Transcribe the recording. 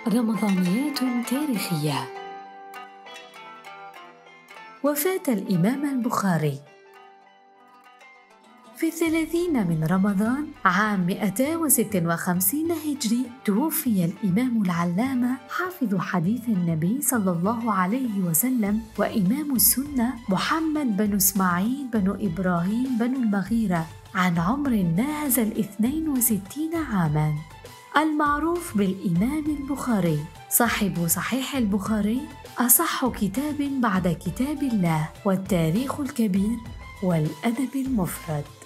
رمضانيات تاريخية. وفاة الإمام البخاري في 30 من رمضان عام 256 هجري توفي الإمام العلامة حافظ حديث النبي صلى الله عليه وسلم وإمام السنة محمد بن إسماعيل بن إبراهيم بن المغيرة عن عمر ناهز 62 عاماً، المعروف بالإمام البخاري، صاحب صحيح البخاري، أصح كتاب بعد كتاب الله، والتاريخ الكبير، والأدب المفرد.